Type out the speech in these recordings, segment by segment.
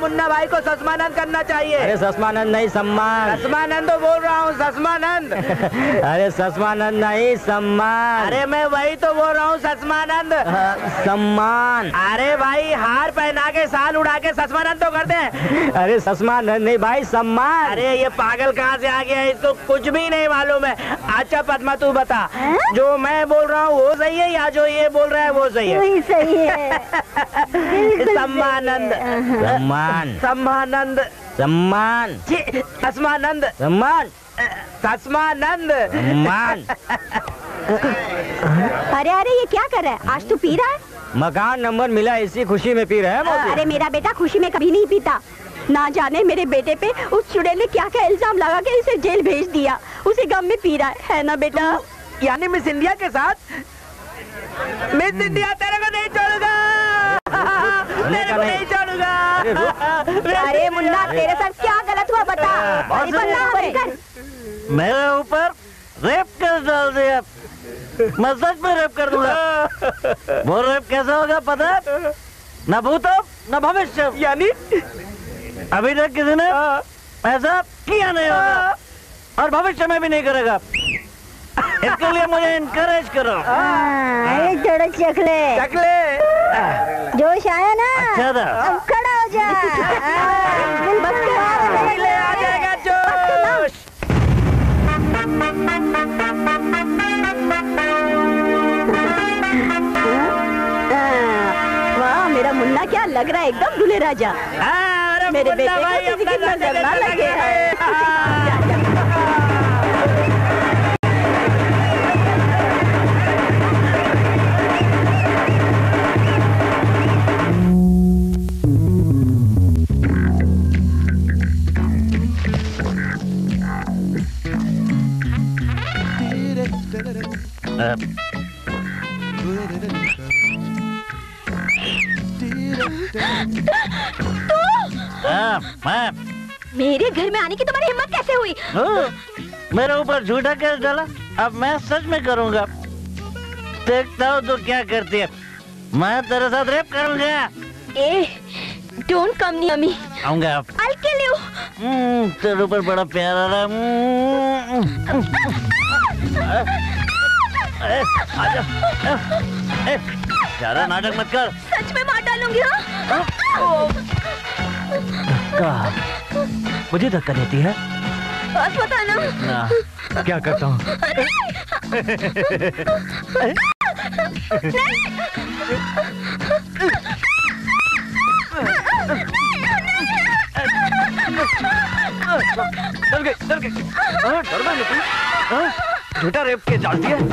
मुन्ना भाई को सस्मानंद करना चाहिए। अरे सस्मानंद नहीं, सम्मान। सस्मानंद तो बोल रहा हूँ, सस्मानंद। अरे सस्मानंद नहीं, सम्मान। अरे मैं वही तो बोल रहा हूँ, सस्मानंद। सम्मान। अरे भाई हार पहना के साल उड़ा के सस्मानंद तो करते हैं। अरे सस्मानंद नहीं भाई, सम्मान। अरे ये पागल कहाँ से आ गया है, इसको कुछ भी नहीं मालूम है। अच्छा पद्मा तू बता, जो मैं बोल रहा हूँ वो सही है या जो ये बोल रहा है वो सही है? वही सही है। सम्मानंद। सम्मान। सम्मानंद। सम्मान। सस्मानंद। सम्मान। सस्मानंद। सम्मान। अरे अरे ये क्या कर रहा है? आज तू पी रहा है? मकान नंबर मिला इसी खुशी में पी रहे हैं। अरे मेरा बेटा खुशी में कभी नहीं पीता। ना जाने मेरे बेटे पे उस चुड़ैल ने क्या क्या इल्जाम लगा के इसे जेल भेज दिया। उसी गम में पी रहा है ना बेटा? यानी मिस इंडिया के साथ? मिस इंडिया तेरे को नहीं छोड़ूंगा, तेरे को नहीं छोड़ूंगा। अरे मुन्ना तेरे साथ क्या गलत हुआ बता। मेरे ऊपर रेप कर डाल दिया, मैं सच में रेप कर दूंगा। वो रेप कैसा होगा पता है? न भूत न भविष्य, यानी अभी तक किसी ने ऐसा किया नहीं होगा और भविष्य में भी नहीं करेगा। इसके लिए मुझे इनकरेज करो। अरे चढ़ चकले चकले जोश आया ना? अच्छा था। अब खड़ा हो जा। आ जाएगा जोश। वाह मेरा मुन्ना क्या लग रहा है, एकदम दूल्हे राजा। मेरे बेटे को किसी की नजर ना लगे। मेरे घर में आने की तुम्हारी हिम्मत कैसे हुई? मेरे ऊपर झूठा केस डाला, अब मैं सच में करूंगा। देखता हूँ तो क्या करती है। मैं तेरे साथ रेप करूंगा। Don't come near me. आऊंगा। I'll kill you। तेरे ऊपर बड़ा प्यार आ रहा है। ज्यादा नाटक मत कर। सच में मार डालूंगी। हाँ? मुझे धक्का देती है? बस बताना। ना, क्या करता हूँ? डर गई। झूठा रेप के डालती है।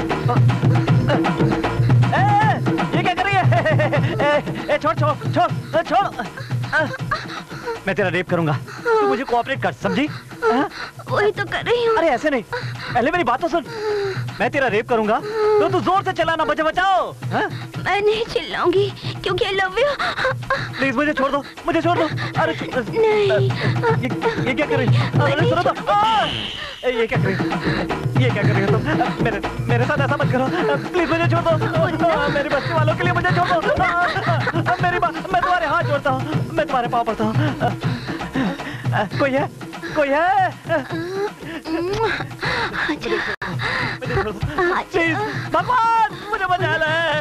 ये क्या कर रही है? छोड़। मैं तेरा रेप करूंगा, तू मुझे कोऑपरेट कर, समझी? वही तो कर रही हूँ। अरे ऐसे नहीं, पहले मेरी बात तो सुन। मैं तेरा रेप करूंगा तो तू जोर से चिल्लाना, मुझे बचाओ। मैं नहीं चिल्लाऊंगी क्योंकि I love you। प्लीज मुझे छोड़ दो। अरे नहीं। ये क्या कर रही है? अरे सुनो तो। ये क्या कर रही हो तुम? मेरे साथ ऐसा मत करो, प्लीज मुझे छोड़ दो। मेरी बस्ती वालों के लिए मुझे छोड़ दो। मैं तुम्हारे हाथ जोड़ता हूँ, मैं तुम्हारे पाँव पड़ता हूँ। कोई है? प्लीज भगवान मुझे बचा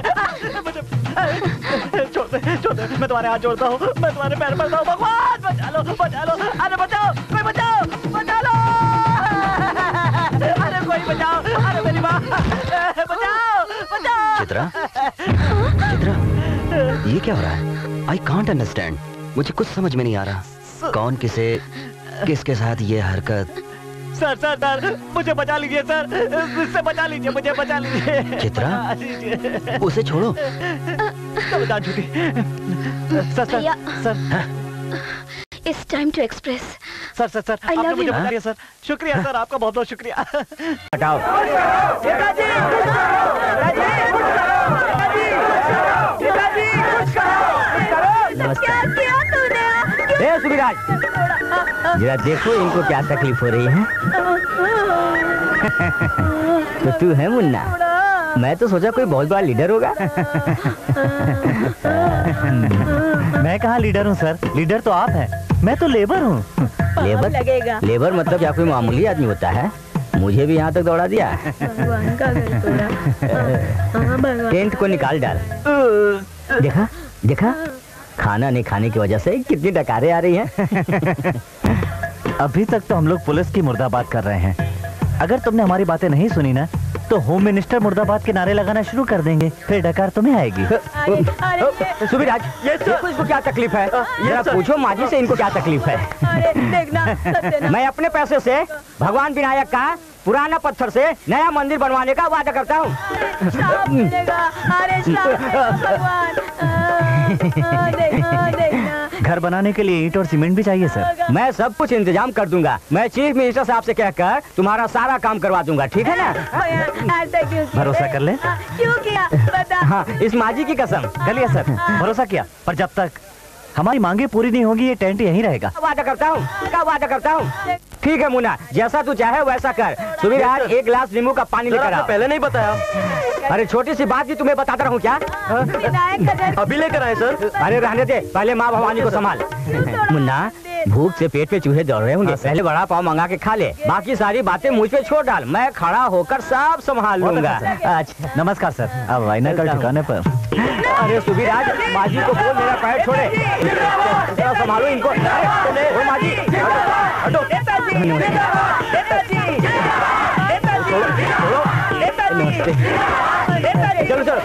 ले। छोड़ दे। मैं तुम्हारे हाथ जोड़ता हूँ, मैं तुम्हारे पैर पड़ता हूँ। भगवान बचा लो। अरे बचाओ, कोई बचा लो। अरे कोई बचाओ, अरे मेरी माँ, बचाओ। चित्रा, ये क्या हो रहा है? I can't understand। मुझे कुछ समझ में नहीं आ रहा। कौन किसके साथ ये हरकत? सर मुझे बचा लीजिए सर, इससे बचा लीजिए, मुझे बचा लीजिए। चित्रा, उसे छोड़ो। बता झूठी। Sir It's time to express। Sir आपने मुझे बता दिया सर। शुक्रिया सर, आपका बहुत बहुत शुक्रिया। हटाओ। क्या किया तूने? सुविराज, जरा देखो इनको क्या तकलीफ हो रही है। तो तू है मुन्ना? मैं तो सोचा कोई बहुत बड़ा लीडर होगा। मैं कहाँ लीडर हूँ सर, लीडर तो आप हैं, मैं तो लेबर हूँ। लेबर लगेगा। लेबर मतलब क्या कोई मामूली आदमी होता है? मुझे भी यहाँ तक दौड़ा दिया। भगवान का घर तोड़ा। हाँ, भगवान। टेंट को निकाल डाल। देखा देखा, खाना नहीं खाने की वजह से कितनी डकारें आ रही हैं। अभी तक तो हम लोग पुलिस की मुर्दाबाद कर रहे हैं। अगर तुमने हमारी बातें नहीं सुनी ना तो होम मिनिस्टर मुर्दाबाद के नारे लगाना शुरू कर देंगे, फिर डकार तुम्हें आएगी। सुबीराज, देखो इसको क्या तकलीफ है, जरा पूछो माजी से इनको क्या तकलीफ है। अरे देखना, मैं अपने पैसे से भगवान विनायक का पुराना पत्थर से नया मंदिर बनवाने का वादा करता हूँ। श्राप मिलेगा। अरे श्राप मिलेगा भगवान। देखना। घर बनाने के लिए ईंट और सीमेंट भी चाहिए सर। मैं सब कुछ इंतजाम कर दूंगा। मैं चीफ मिनिस्टर साहब से कहकर तुम्हारा सारा काम करवा दूंगा, ठीक है ना? ऐसा क्यों किया? भरोसा कर ले। क्यों किया बता। हाँ, इस माजी की कसम। कर लिया सर, भरोसा किया, पर जब तक हमारी मांगे पूरी नहीं होगी ये टेंट यहीं रहेगा। वादा करता हूँ, क्या वादा करता हूँ। ठीक है मुन्ना, जैसा तू चाहे वैसा कर। सुबीराज, एक गिलास नींबू का पानी लेकर आओ। पहले नहीं बताया। अरे छोटी सी बात भी तुम्हें बताता रहूँ क्या? अभी लेकर आए सर। अरे रहने दे, पहले माँ भवानी को संभाल। मुन्ना, भूख से पेट पे चूहे दौड़ रहे होंगे, पहले बड़ा पाव मंगा के खा ले, बाकी सारी बातें मुझ पे छोड़ डाल, मैं खड़ा होकर सब संभाल लूंगा। अच्छा, नमस्कार सर। अब आईना कर ठिकाने पर। अरे सुबीराज, माजी को बोल मेरा पैर छोड़े, जरा संभालो इनको। ओ माजी, हटो। चलो चलो।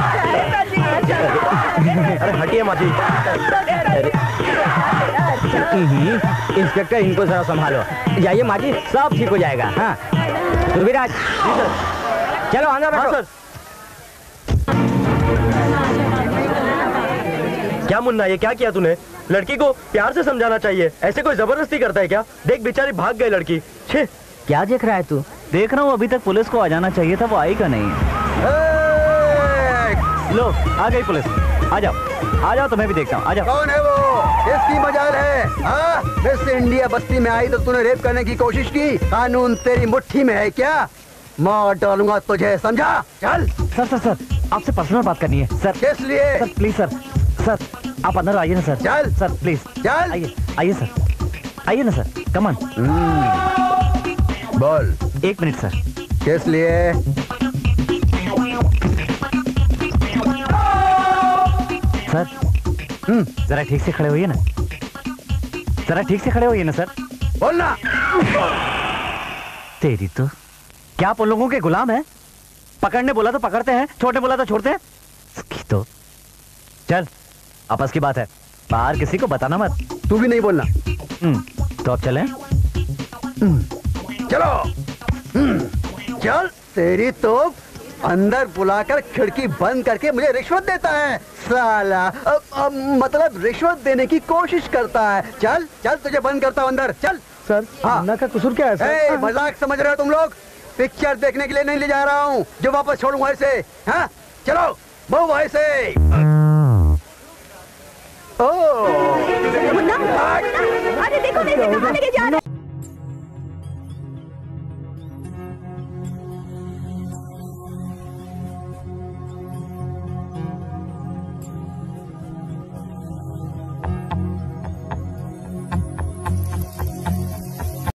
अरे हटिए माजी। इंस्पेक्टर, इनको जरा संभालो। जाइए माजी, सब ठीक हो जाएगा। हाँ सुबीराज, चलो अंदर बैठो। हाँ, क्या मुन्ना, ये क्या किया तूने? लड़की को प्यार से समझाना चाहिए, ऐसे कोई जबरदस्ती करता है क्या? देख बेचारी भाग गई लड़की। छे, क्या देख रहा है तू? देख रहा हूँ, अभी तक पुलिस को आ जाना चाहिए था, वो आई का नहीं। लो, आ गई पुलिस। आ जाओ, तुम्हें भी देखता हूँ। आ जाओ। कौन है वो? इसकी मजाल है? हाँ, मिस इंडिया बस्ती में आई तो तूने रेप करने की कोशिश की। कानून तेरी मुट्ठी में है क्या? मार डालूंगा तुझे, समझा? चल। सर, आपसे पर्सनल बात करनी है सर। किस लिए? सर प्लीज सर, आप अंदर आइए ना सर। चल। सर प्लीज चल। आइए सर, आइए ना सर, कम ऑन। बोल। 1 मिनट सर। किस लिए? सर जरा ठीक से खड़े होइए ना, जरा ठीक से खड़े होइए ना सर। बोलना। तेरी तो, क्या आप उन लोगों के गुलाम हैं? पकड़ने बोला तो पकड़ते हैं, छोड़ने बोला तो छोड़ते हैं। इसकी तो चल, आपस की बात है, बाहर किसी को बताना मत। तू भी नहीं बोलना। तो अब चलें? चलो। चल। तेरी तो अंदर बुलाकर खिड़की बंद करके मुझे रिश्वत देता है साला। मतलब रिश्वत देने की कोशिश करता है। चल चल, तुझे बंद करता हूँ अंदर। चल। सर, मुन्ना का कसूर क्या है सर? मजाक समझ रहे हो तुम लोग? पिक्चर देखने के लिए नहीं ले जा रहा हूँ जो वापस छोड़ूंगा इसे। हाँ चलो, बहु ऐसे। मुन्ना, अरे देखो, कहाँ लेके जा रहा है?